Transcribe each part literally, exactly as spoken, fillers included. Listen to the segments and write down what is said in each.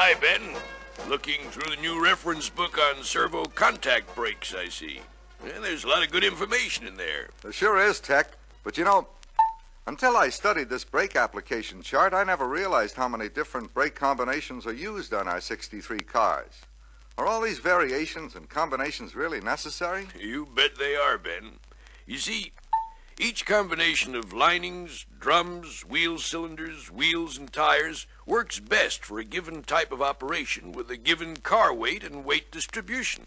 Hi, Ben. Looking through the new reference book on Servo-Contact brakes, I see. Yeah, there's a lot of good information in there. There sure is, Tech. But you know, until I studied this brake application chart, I never realized how many different brake combinations are used on our sixty-three cars. Are all these variations and combinations really necessary? You bet they are, Ben. You see, each combination of linings, drums, wheel cylinders, wheels, and tires works best for a given type of operation with a given car weight and weight distribution.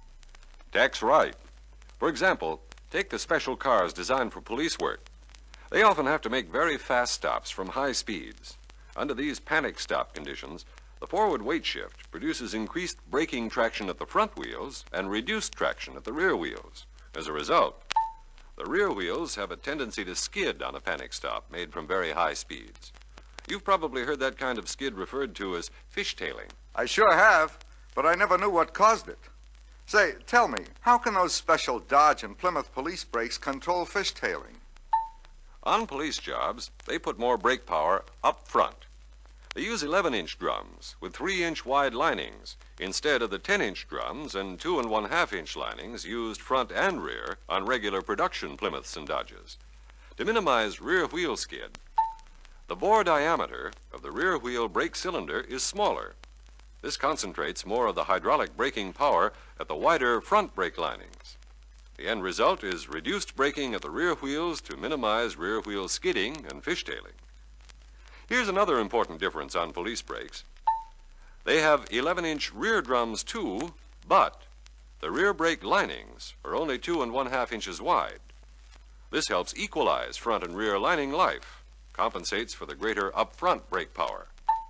Tech's right. For example, take the special cars designed for police work. They often have to make very fast stops from high speeds. Under these panic stop conditions, the forward weight shift produces increased braking traction at the front wheels and reduced traction at the rear wheels. As a result, the rear wheels have a tendency to skid on a panic stop made from very high speeds. You've probably heard that kind of skid referred to as fishtailing. I sure have, but I never knew what caused it. Say, tell me, how can those special Dodge and Plymouth police brakes control fishtailing? On police jobs, they put more brake power up front. They use eleven-inch drums with three-inch wide linings instead of the ten-inch drums and two and one-half-inch linings used front and rear on regular production Plymouths and Dodges. To minimize rear wheel skid, the bore diameter of the rear wheel brake cylinder is smaller. This concentrates more of the hydraulic braking power at the wider front brake linings. The end result is reduced braking at the rear wheels to minimize rear wheel skidding and fishtailing. Here's another important difference on police brakes. They have eleven-inch rear drums too, but the rear brake linings are only two and one-half inches wide. This helps equalize front and rear lining life, compensates for the greater up-front brake power.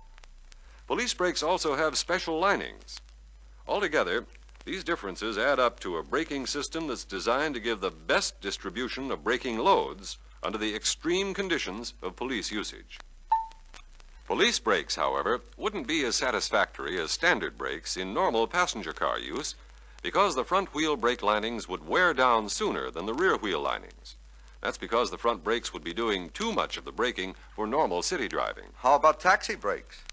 Police brakes also have special linings. Altogether, these differences add up to a braking system that's designed to give the best distribution of braking loads under the extreme conditions of police usage. Police brakes, however, wouldn't be as satisfactory as standard brakes in normal passenger car use because the front wheel brake linings would wear down sooner than the rear wheel linings. That's because the front brakes would be doing too much of the braking for normal city driving. How about taxi brakes?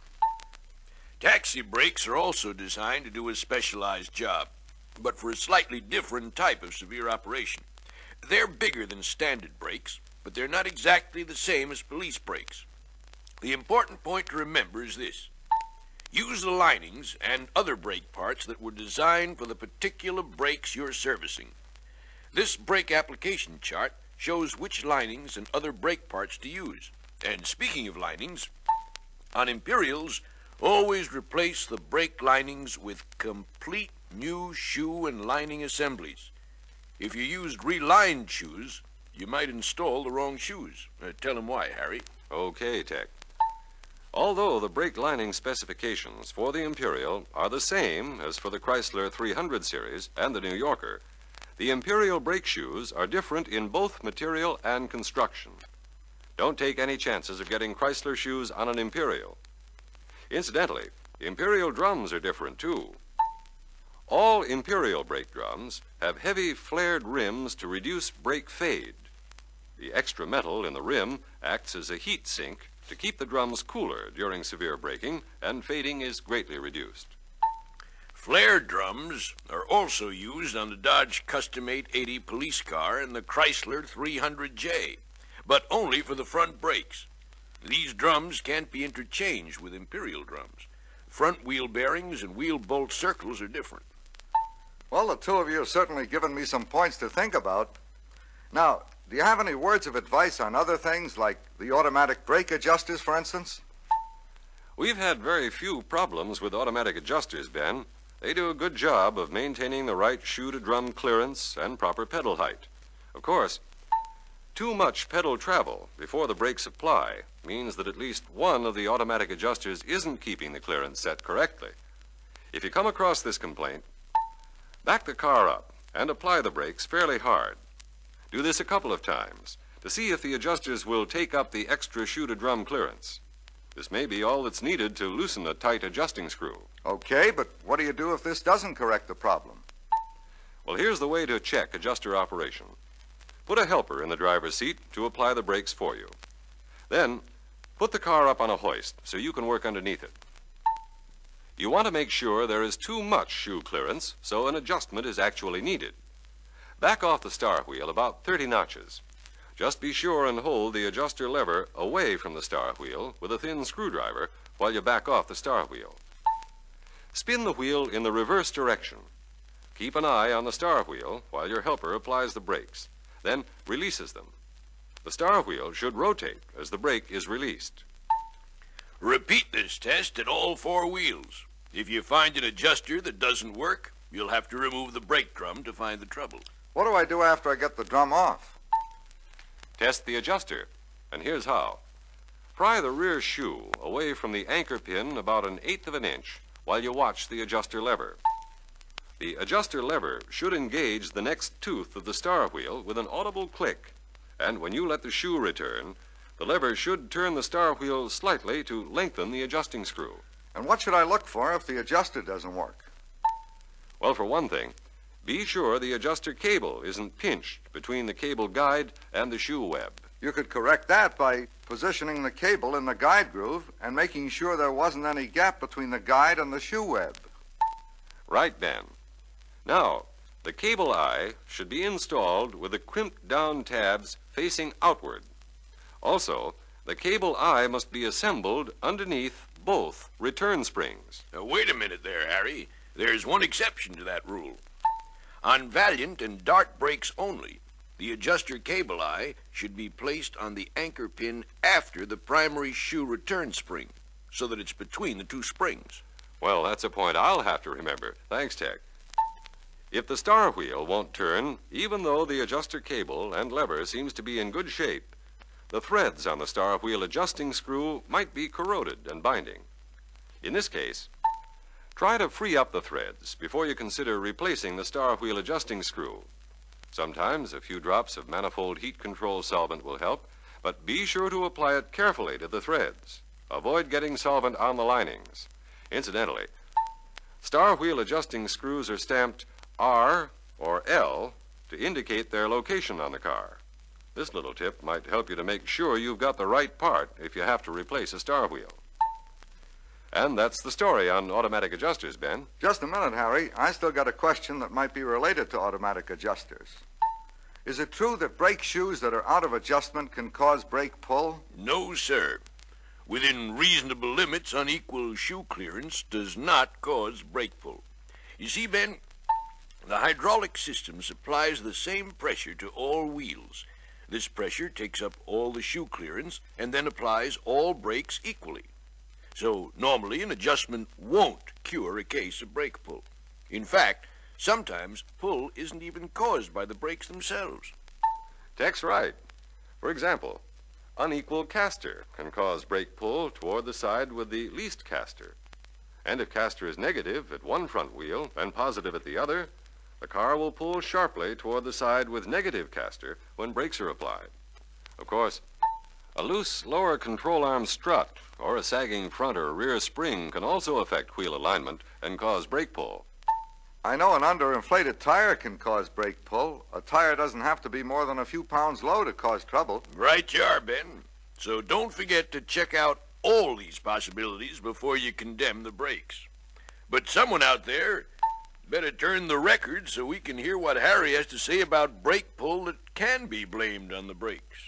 Taxi brakes are also designed to do a specialized job, but for a slightly different type of severe operation. They're bigger than standard brakes, but they're not exactly the same as police brakes. The important point to remember is this. Use the linings and other brake parts that were designed for the particular brakes you're servicing. This brake application chart shows which linings and other brake parts to use. And speaking of linings, on Imperials, always replace the brake linings with complete new shoe and lining assemblies. If you used relined shoes, you might install the wrong shoes. Uh, tell them why, Harry. Okay, Tech. Although the brake lining specifications for the Imperial are the same as for the Chrysler three hundred series and the New Yorker, the Imperial brake shoes are different in both material and construction. Don't take any chances of getting Chrysler shoes on an Imperial. Incidentally, Imperial drums are different too. All Imperial brake drums have heavy flared rims to reduce brake fade. The extra metal in the rim acts as a heat sink to keep the drums cooler during severe braking, and fading is greatly reduced. Flare drums are also used on the Dodge Custom eight eighty police car and the Chrysler three hundred J, but only for the front brakes. These drums can't be interchanged with Imperial drums. Front wheel bearings and wheel bolt circles are different. Well, the two of you have certainly given me some points to think about. Now, do you have any words of advice on other things, like the automatic brake adjusters, for instance? We've had very few problems with automatic adjusters, Ben. They do a good job of maintaining the right shoe-to-drum clearance and proper pedal height. Of course, too much pedal travel before the brakes apply means that at least one of the automatic adjusters isn't keeping the clearance set correctly. If you come across this complaint, back the car up and apply the brakes fairly hard. Do this a couple of times to see if the adjusters will take up the extra shoe-to-drum clearance. This may be all that's needed to loosen a tight adjusting screw. Okay, but what do you do if this doesn't correct the problem? Well, here's the way to check adjuster operation. Put a helper in the driver's seat to apply the brakes for you. Then, put the car up on a hoist so you can work underneath it. You want to make sure there is too much shoe clearance, so an adjustment is actually needed. Back off the star wheel about thirty notches. Just be sure and hold the adjuster lever away from the star wheel with a thin screwdriver while you back off the star wheel. Spin the wheel in the reverse direction. Keep an eye on the star wheel while your helper applies the brakes, then releases them. The star wheel should rotate as the brake is released. Repeat this test at all four wheels. If you find an adjuster that doesn't work, you'll have to remove the brake drum to find the trouble. What do I do after I get the drum off? Test the adjuster, and here's how. Pry the rear shoe away from the anchor pin about an eighth of an inch while you watch the adjuster lever. The adjuster lever should engage the next tooth of the star wheel with an audible click, and when you let the shoe return, the lever should turn the star wheel slightly to lengthen the adjusting screw. And what should I look for if the adjuster doesn't work? Well, for one thing, be sure the adjuster cable isn't pinched between the cable guide and the shoe web. You could correct that by positioning the cable in the guide groove and making sure there wasn't any gap between the guide and the shoe web. Right, Ben. Now, the cable eye should be installed with the crimped down tabs facing outward. Also, the cable eye must be assembled underneath both return springs. Now, wait a minute there, Harry. There's one exception to that rule. On Valiant and Dart brakes only, the adjuster cable eye should be placed on the anchor pin after the primary shoe return spring, so that it's between the two springs. Well, that's a point I'll have to remember. Thanks, Tech. If the star wheel won't turn, even though the adjuster cable and lever seems to be in good shape, the threads on the star wheel adjusting screw might be corroded and binding. In this case, try to free up the threads before you consider replacing the star wheel adjusting screw. Sometimes a few drops of manifold heat control solvent will help, but be sure to apply it carefully to the threads. Avoid getting solvent on the linings. Incidentally, star wheel adjusting screws are stamped R or L to indicate their location on the car. This little tip might help you to make sure you've got the right part if you have to replace a star wheel. And that's the story on automatic adjusters, Ben. Just a minute, Harry. I still got a question that might be related to automatic adjusters. Is it true that brake shoes that are out of adjustment can cause brake pull? No, sir. Within reasonable limits, unequal shoe clearance does not cause brake pull. You see, Ben, the hydraulic system supplies the same pressure to all wheels. This pressure takes up all the shoe clearance and then applies all brakes equally. So normally an adjustment won't cure a case of brake pull. In fact, sometimes pull isn't even caused by the brakes themselves. Tech's right. For example, unequal caster can cause brake pull toward the side with the least caster. And if caster is negative at one front wheel and positive at the other, the car will pull sharply toward the side with negative caster when brakes are applied. Of course, a loose lower control arm strut or a sagging front or rear spring can also affect wheel alignment and cause brake pull. I know an underinflated tire can cause brake pull. A tire doesn't have to be more than a few pounds low to cause trouble. Right you are, Ben. So don't forget to check out all these possibilities before you condemn the brakes. But someone out there better turn the record so we can hear what Harry has to say about brake pull that can be blamed on the brakes.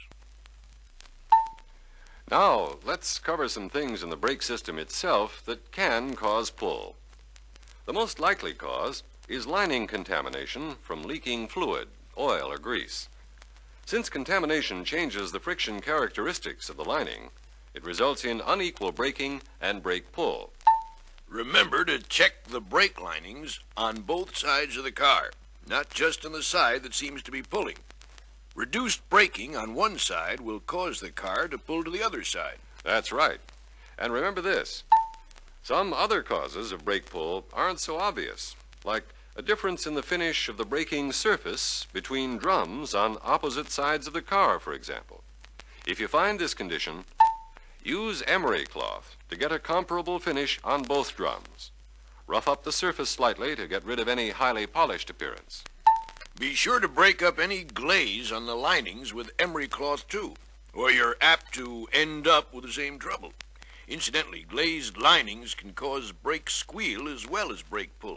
Now, let's cover some things in the brake system itself that can cause pull. The most likely cause is lining contamination from leaking fluid, oil, or grease. Since contamination changes the friction characteristics of the lining, it results in unequal braking and brake pull. Remember to check the brake linings on both sides of the car, not just on the side that seems to be pulling. Reduced braking on one side will cause the car to pull to the other side. That's right. And remember this. Some other causes of brake pull aren't so obvious, like a difference in the finish of the braking surface between drums on opposite sides of the car, for example. If you find this condition, use emery cloth to get a comparable finish on both drums. Rough up the surface slightly to get rid of any highly polished appearance. Be sure to break up any glaze on the linings with emery cloth too, or you're apt to end up with the same trouble. Incidentally, glazed linings can cause brake squeal as well as brake pull.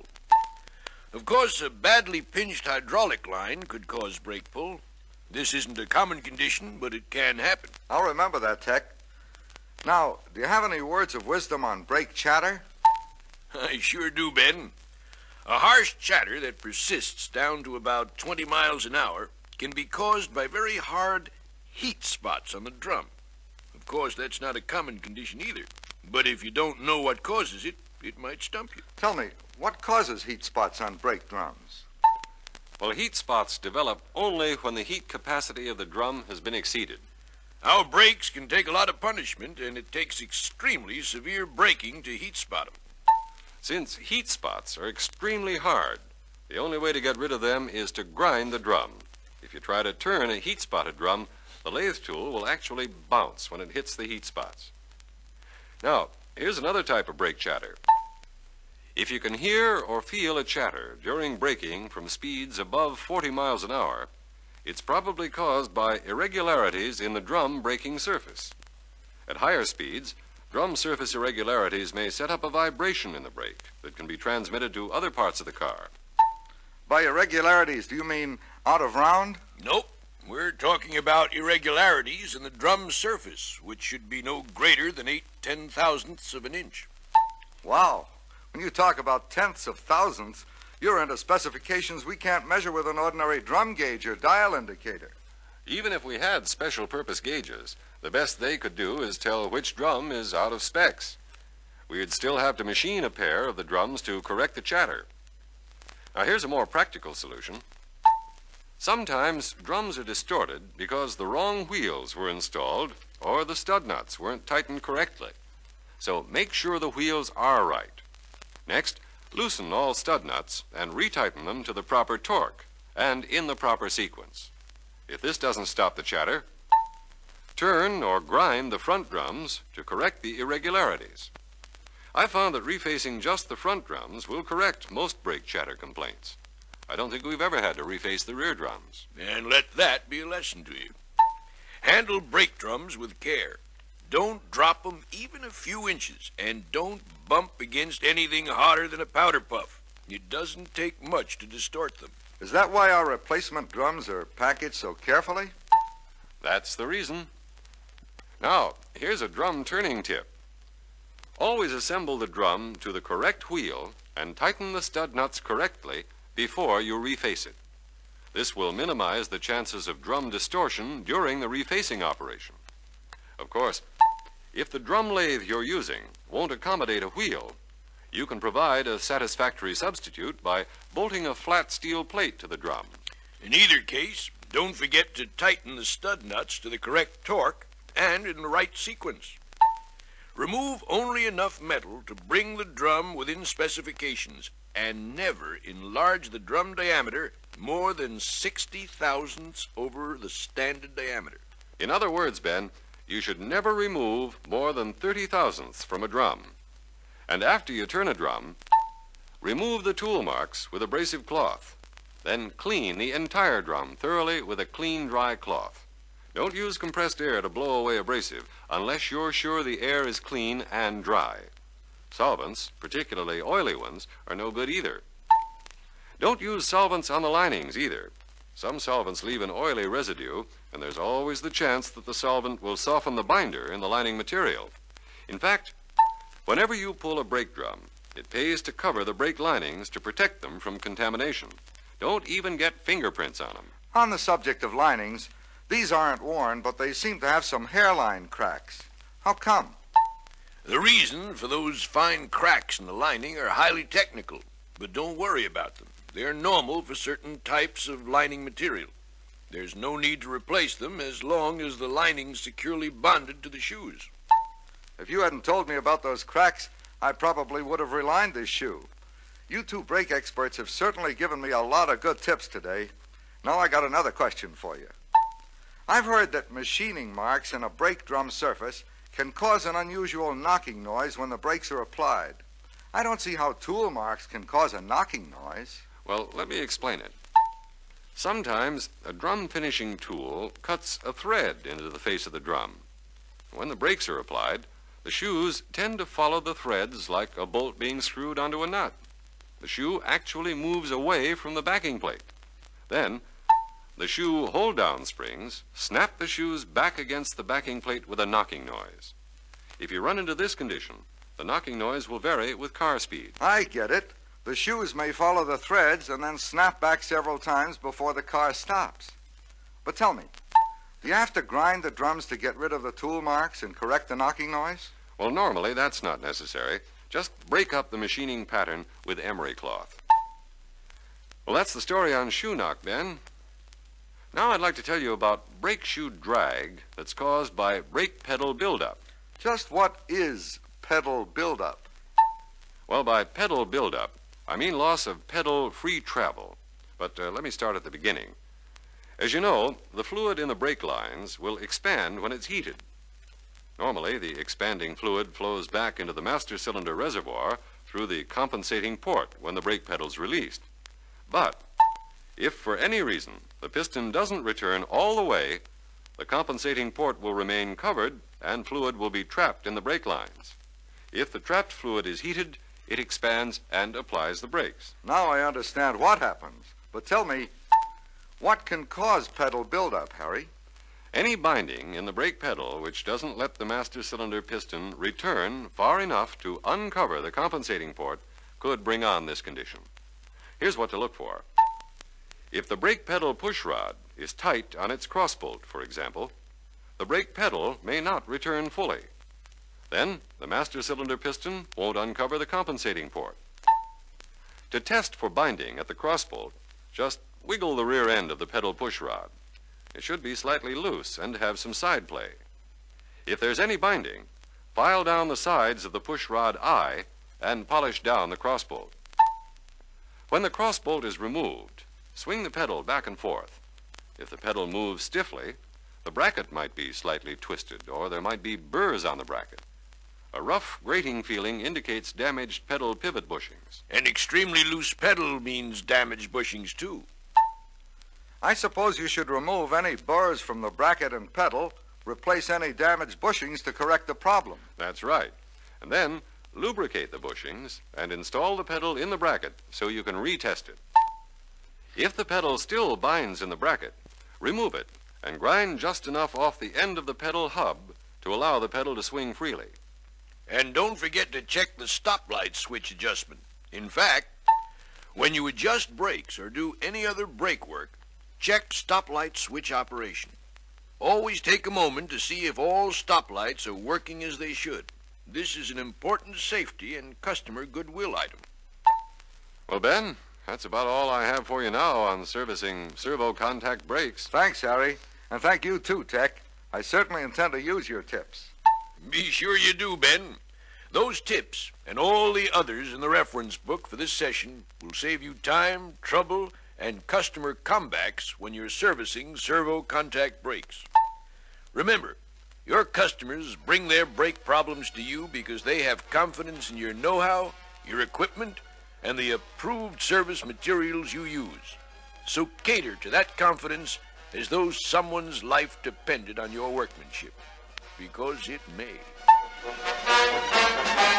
Of course, a badly pinched hydraulic line could cause brake pull. This isn't a common condition, but it can happen. I'll remember that, Tech. Now, do you have any words of wisdom on brake chatter? I sure do, Ben. A harsh chatter that persists down to about twenty miles an hour can be caused by very hard heat spots on the drum. Of course, that's not a common condition either. But if you don't know what causes it, it might stump you. Tell me, what causes heat spots on brake drums? Well, heat spots develop only when the heat capacity of the drum has been exceeded. Our brakes can take a lot of punishment, and it takes extremely severe braking to heat spot them. Since heat spots are extremely hard, the only way to get rid of them is to grind the drum. If you try to turn a heat-spotted drum, the lathe tool will actually bounce when it hits the heat spots. Now, here's another type of brake chatter. If you can hear or feel a chatter during braking from speeds above forty miles an hour, it's probably caused by irregularities in the drum braking surface. At higher speeds, drum surface irregularities may set up a vibration in the brake that can be transmitted to other parts of the car. By irregularities, do you mean out of round? Nope. We're talking about irregularities in the drum surface, which should be no greater than eight ten thousandths of an inch. Wow. When you talk about tenths of thousandths, you're into specifications we can't measure with an ordinary drum gauge or dial indicator. Even if we had special purpose gauges, the best they could do is tell which drum is out of specs. We'd still have to machine a pair of the drums to correct the chatter. Now here's a more practical solution. Sometimes drums are distorted because the wrong wheels were installed or the stud nuts weren't tightened correctly. So make sure the wheels are right. Next, loosen all stud nuts and retighten them to the proper torque and in the proper sequence. If this doesn't stop the chatter, turn or grind the front drums to correct the irregularities. I found that refacing just the front drums will correct most brake chatter complaints. I don't think we've ever had to reface the rear drums. And let that be a lesson to you. Handle brake drums with care. Don't drop them even a few inches, and don't bump against anything hotter than a powder puff. It doesn't take much to distort them. Is that why our replacement drums are packaged so carefully? That's the reason. Now, here's a drum turning tip. Always assemble the drum to the correct wheel and tighten the stud nuts correctly before you reface it. This will minimize the chances of drum distortion during the refacing operation. Of course, if the drum lathe you're using won't accommodate a wheel, you can provide a satisfactory substitute by bolting a flat steel plate to the drum. In either case, don't forget to tighten the stud nuts to the correct torque and in the right sequence. Remove only enough metal to bring the drum within specifications, and never enlarge the drum diameter more than sixty thousandths over the standard diameter. In other words, Ben, you should never remove more than thirty thousandths from a drum. And after you turn a drum, remove the tool marks with abrasive cloth. Then clean the entire drum thoroughly with a clean, dry cloth. Don't use compressed air to blow away abrasive unless you're sure the air is clean and dry. Solvents, particularly oily ones, are no good either. Don't use solvents on the linings either. Some solvents leave an oily residue, and there's always the chance that the solvent will soften the binder in the lining material. In fact, whenever you pull a brake drum, it pays to cover the brake linings to protect them from contamination. Don't even get fingerprints on them. On the subject of linings, these aren't worn, but they seem to have some hairline cracks. How come? The reason for those fine cracks in the lining are highly technical, but don't worry about them. They're normal for certain types of lining material. There's no need to replace them as long as the lining's securely bonded to the shoes. If you hadn't told me about those cracks, I probably would have relined this shoe. You two brake experts have certainly given me a lot of good tips today. Now I got another question for you. I've heard that machining marks in a brake drum surface can cause an unusual knocking noise when the brakes are applied. I don't see how tool marks can cause a knocking noise. Well, let me explain it. Sometimes a drum finishing tool cuts a thread into the face of the drum. When the brakes are applied, The shoes tend to follow the threads like a bolt being screwed onto a nut. The shoe actually moves away from the backing plate. Then, the shoe hold-down springs snap the shoes back against the backing plate with a knocking noise. If you run into this condition, the knocking noise will vary with car speed. I get it. The shoes may follow the threads and then snap back several times before the car stops. But tell me, do you have to grind the drums to get rid of the tool marks and correct the knocking noise? Well, normally that's not necessary. Just break up the machining pattern with emery cloth. Well, that's the story on shoe knock, Ben. Now I'd like to tell you about brake shoe drag that's caused by brake pedal buildup. Just what is pedal buildup? Well, by pedal buildup, I mean loss of pedal free travel. But uh, let me start at the beginning. As you know, the fluid in the brake lines will expand when it's heated. Normally, the expanding fluid flows back into the master cylinder reservoir through the compensating port when the brake pedal's released. But if for any reason the piston doesn't return all the way, the compensating port will remain covered and fluid will be trapped in the brake lines. If the trapped fluid is heated, it expands and applies the brakes. Now I understand what happens. But tell me, what can cause pedal buildup, Harry? Any binding in the brake pedal which doesn't let the master cylinder piston return far enough to uncover the compensating port could bring on this condition. Here's what to look for. If the brake pedal push rod is tight on its crossbolt, for example, the brake pedal may not return fully. Then the master cylinder piston won't uncover the compensating port. To test for binding at the crossbolt, just wiggle the rear end of the pedal push rod. It should be slightly loose and have some side play. If there's any binding, file down the sides of the push rod eye and polish down the crossbolt. When the crossbolt is removed, swing the pedal back and forth. If the pedal moves stiffly, the bracket might be slightly twisted, or there might be burrs on the bracket. A rough grating feeling indicates damaged pedal pivot bushings. An extremely loose pedal means damaged bushings, too. I suppose you should remove any burrs from the bracket and pedal, replace any damaged bushings to correct the problem. That's right. And then lubricate the bushings and install the pedal in the bracket so you can retest it. If the pedal still binds in the bracket, remove it and grind just enough off the end of the pedal hub to allow the pedal to swing freely. And don't forget to check the stoplight switch adjustment. In fact, when you adjust brakes or do any other brake work, check stoplight switch operation. Always take a moment to see if all stoplights are working as they should. This is an important safety and customer goodwill item. Well, Ben, that's about all I have for you now on servicing servo-contact brakes. Thanks, Harry. And thank you, too, Tech. I certainly intend to use your tips. Be sure you do, Ben. Those tips and all the others in the reference book for this session will save you time, trouble, and customer comebacks when you're servicing servo-contact brakes. Remember, your customers bring their brake problems to you because they have confidence in your know-how, your equipment, and the approved service materials you use. So cater to that confidence as though someone's life depended on your workmanship, because it may.